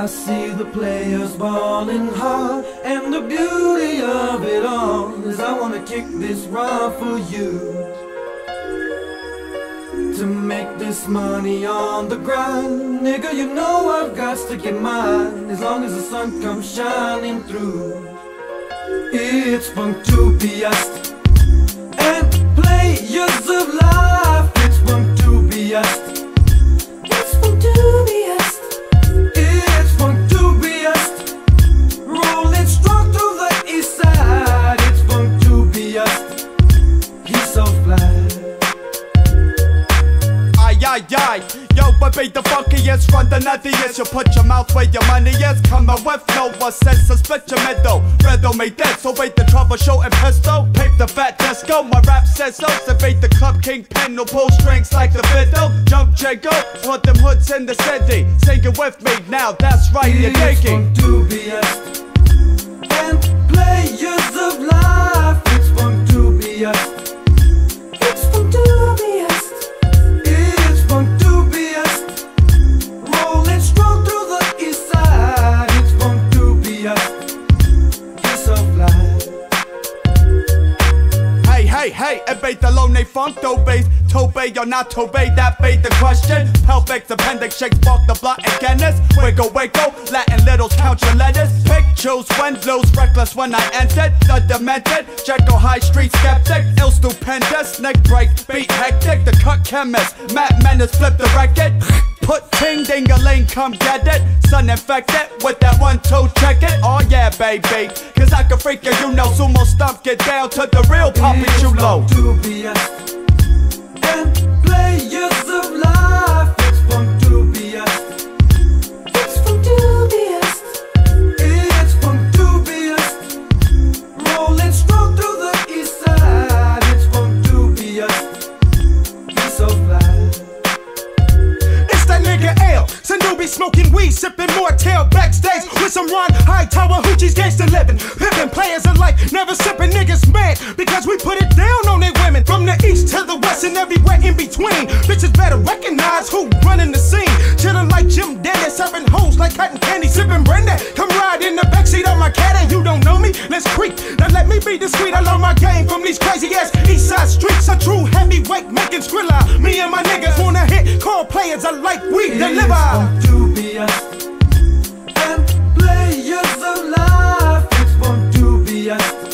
I see the players balling hard, and the beauty of it all is I wanna kick this rhyme for you. To make this money on the grind, nigga, you know I've got to get mine, as long as the sun comes shining through. It's punctubious and players of life. It's punctubious. It's punctubious. It's punctubious. Rolling strong through the east side. It's punctubious. He's so fly. Aye, yo, but be the funkiest, run the nuttiest. You put your mouth where your money is. Coming with no one sense, split your middle. Riddle me dead, so wait the troubleshoot and pistol. Pape the fat disco, my rap says so. Debate the club kingpin, no pull strings like the fiddle. Jump Jago, want them hoods in the city. Sing it with me now, that's right, you're digging. It's punctubious and players of life. It's punctubious. It's punctubious. Hey, it bait the lone funk, though base. Tobey or not Tobey, that bait the question. Pelvic, appendix, shake, spark the blood and Guinness. Wiggle, Latin littles, count your letters. Pick, choose, when, lose, reckless when I entered. The demented, Jekyll High Street skeptic. Ill stupendous, neck break, beat hectic. The cut chemist, Matt Menace, flip the record. Put ting-ding-a-ling, come get it. Sun infected with that 1-2, check it. Oh yeah, baby, cause I can freak you know. Sumo stomp, get down to the real Papi Chulo. And players of life. It's punctubious. It's punctubious. It's punctubious. Rolling strong through the east side. It's punctubious. He's so fly. Nigga L, Sanubi smoking weed, sipping more tail backstage with some Ron Hightower hoochies, gangsta living, pimping players alike, never sipping niggas mad because we put it down on they women from the east to the west and everywhere in between. Bitches better recognize who running the scene. Chillin' like Jim Dennis, serving hoes like cotton candy, sipping brandy. Come ride in the backseat of my cat and you don't know me. Let's creep. Now let me be discreet. I learned my game from these crazy ass east side streets. A true heavyweight making Skrilla. Me and my niggas wanna hit, call players alike. We deliver. It's punctubious and players of life. It's punctubious.